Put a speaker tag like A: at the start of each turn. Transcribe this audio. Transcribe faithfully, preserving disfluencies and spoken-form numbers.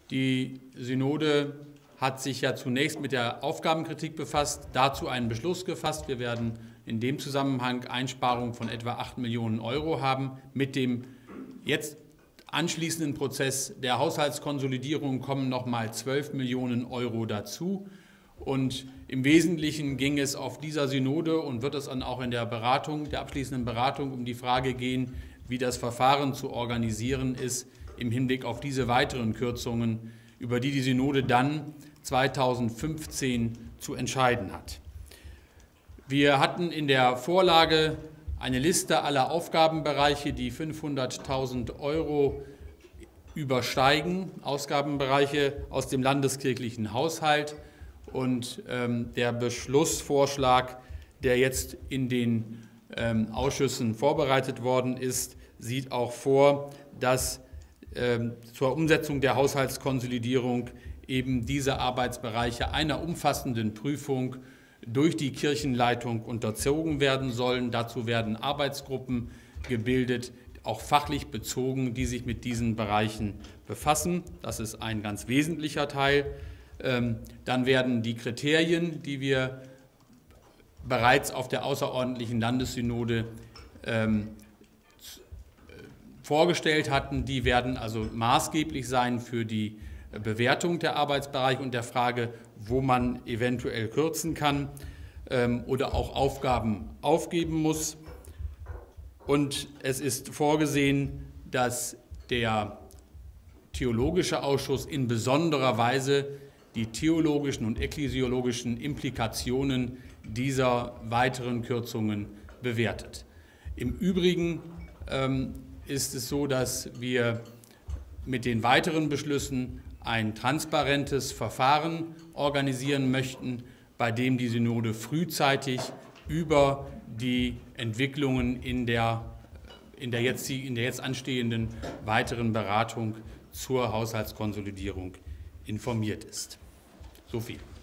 A: Die Synode hat sich ja zunächst mit der Aufgabenkritik befasst, dazu einen Beschluss gefasst. Wir werden in dem Zusammenhang Einsparungen von etwa acht Millionen Euro haben. Mit dem jetzt anschließenden Prozess der Haushaltskonsolidierung kommen noch mal zwölf Millionen Euro dazu. Und im Wesentlichen ging es auf dieser Synode und wird es dann auch in der Beratung, der abschließenden Beratung um die Frage gehen, wie das Verfahren zu organisieren ist im Hinblick auf diese weiteren Kürzungen, über die die Synode dann zweitausendfünfzehn zu entscheiden hat. Wir hatten in der Vorlage eine Liste aller Aufgabenbereiche, die fünfhunderttausend Euro übersteigen, Ausgabenbereiche aus dem landeskirchlichen Haushalt. Und ähm, der Beschlussvorschlag, der jetzt in den ähm, Ausschüssen vorbereitet worden ist, sieht auch vor, dass ähm, zur Umsetzung der Haushaltskonsolidierung eben diese Arbeitsbereiche einer umfassenden Prüfung durch die Kirchenleitung unterzogen werden sollen. Dazu werden Arbeitsgruppen gebildet, auch fachlich bezogen, die sich mit diesen Bereichen befassen. Das ist ein ganz wesentlicher Teil. Dann werden die Kriterien, die wir bereits auf der außerordentlichen Landessynode ähm, vorgestellt hatten, die werden also maßgeblich sein für die Bewertung der Arbeitsbereiche und der Frage, wo man eventuell kürzen kann ähm, oder auch Aufgaben aufgeben muss. Und es ist vorgesehen, dass der Theologische Ausschuss in besonderer Weise die theologischen und ekklesiologischen Implikationen dieser weiteren Kürzungen bewertet. Im Übrigen ähm, ist es so, dass wir mit den weiteren Beschlüssen ein transparentes Verfahren organisieren möchten, bei dem die Synode frühzeitig über die Entwicklungen in der, in der, jetzt, in der jetzt anstehenden weiteren Beratung zur Haushaltskonsolidierung informiert ist. So viel.